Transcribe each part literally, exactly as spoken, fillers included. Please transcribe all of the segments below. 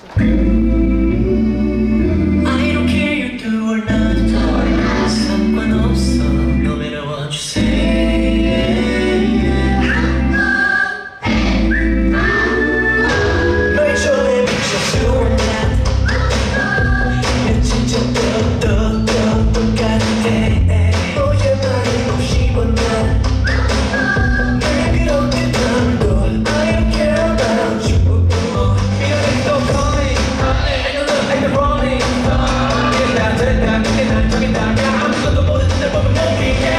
I don't care you do or not. 상관없어 no matter what you say. 널 좋아해 미쳐 you or not. 난 진짜 또 또 또 똑같아. 너의 말이 없이만 난 늘 그렇게 남도 I don't care about you. 미련이 또 calling I know I know running 이게 다 된다 그게 난 저기 나가 아무것도 모르는 날 보면 몸이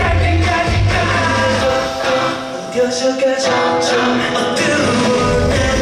저까지 좀 어두워